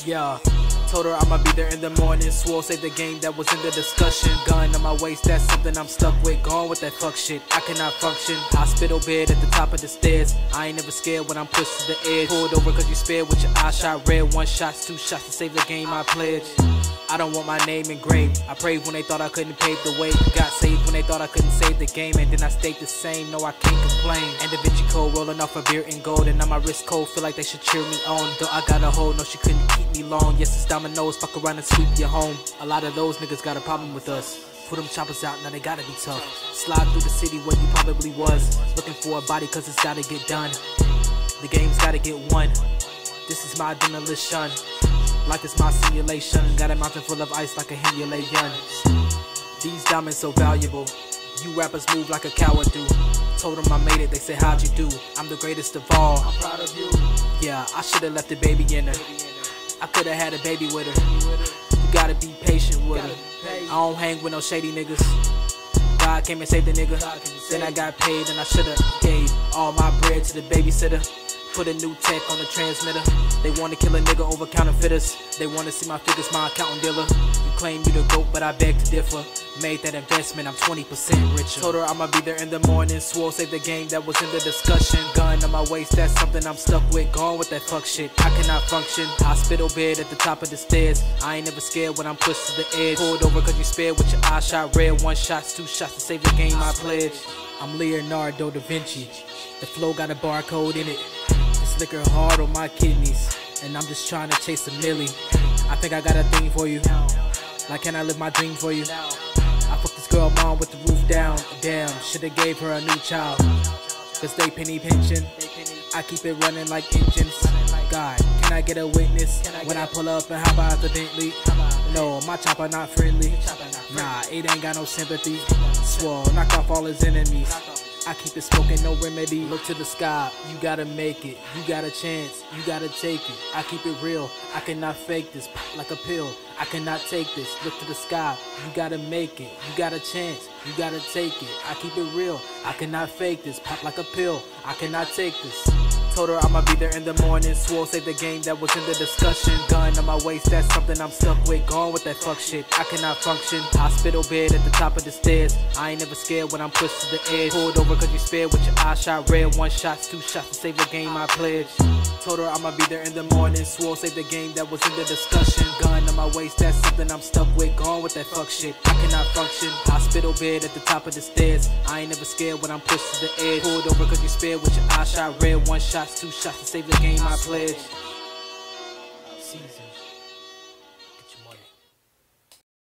Yeah, told her I'ma be there in the morning. Swirl saved the game that was in the discussion. Gun on my waist, that's something I'm stuck with. Gone with that fuck shit, I cannot function. Hospital bed at the top of the stairs. I ain't never scared when I'm pushed to the edge. Pulled over cause you spared with your eyes shot red. 1 shot, 2 shots to save the game, I pledge. I don't want my name engraved. I prayed when they thought I couldn't pave the way. Got saved when they thought I couldn't save the game. And then I stayed the same, no I can't complain. And the Vinci Code rolling off a beer and gold. And now my wrist cold, feel like they should cheer me on. Though I got a hold, no she couldn't keep me long. Yes it's dominoes, fuck around and sweep you home. A lot of those niggas got a problem with us. Put them choppers out, now they gotta be tough. Slide through the city where you probably was. Looking for a body cause it's gotta get done. The game's gotta get won. This is my demolition. Like it's my simulation. Got a mountain full of ice like a Himalayan. These diamonds so valuable. You rappers move like a coward do. Told them I made it, they say how'd you do? I'm the greatest of all. I'm proud of you. Yeah, I should've left the baby in her. I could've had a baby with her. You gotta be patient with her. I don't hang with no shady niggas. God came and saved the nigga. Then I got paid and I should've gave all my bread to the babysitter. Put a new tech on the transmitter. They wanna kill a nigga over counterfeiters. They wanna see my figures, my accountant dealer. You claim you the GOAT, but I beg to differ. Made that investment, I'm 20% richer. Told her I'ma be there in the morning. Swirl saved the game that was in the discussion. Gun on my waist, that's something I'm stuck with. Gone with that fuck shit, I cannot function. Hospital bed at the top of the stairs. I ain't never scared when I'm pushed to the edge. Pulled over cause you spared with your eyes shot red. 1 shot, 2 shots to save the game, I pledge. I'm Leonardo da Vinci. The flow got a barcode in it. This liquor hard on my kidneys, and I'm just trying to chase a milli. I think I got a thing for you. Like, can I live my dream for you? I fucked this girl mom with the roof down. Damn, shoulda gave her a new child. Cause they penny pinching. I keep it running like engines. God, can I get a witness when I pull up and hop out the Bentley? No, my chopper not friendly. Nah, it ain't got no sympathy. Swirl, knock off all his enemies. I keep it smoking, no remedy. Look to the sky, you gotta make it. You got a chance, you gotta take it. I keep it real, I cannot fake this. Pop like a pill, I cannot take this. Look to the sky, you gotta make it. You got a chance, you gotta take it. I keep it real, I cannot fake this. Pop like a pill, I cannot take this. Told her I'ma be there in the morning. Swirl saved the game that was in the discussion. Gun on my waist, that's something I'm stuck with. Gone with that fuck shit, I cannot function. Hospital bed at the top of the stairs. I ain't never scared when I'm pushed to the edge. Pulled over cause you spared with your eyes shot red. 1 shot, 2 shots to save the game, I pledge. Told her I'ma be there in the morning. Swirl saved the game that was in the discussion. Gun on my waist, that's something I'm stuck with. Gone with that fuck shit, I cannot function. Hospital bed at the top of the stairs. I ain't never scared when I'm pushed to the edge. Pulled over cause you spared with your eyes shot red. 1 shot, 2 shots to save the game, I pledge. Caesars.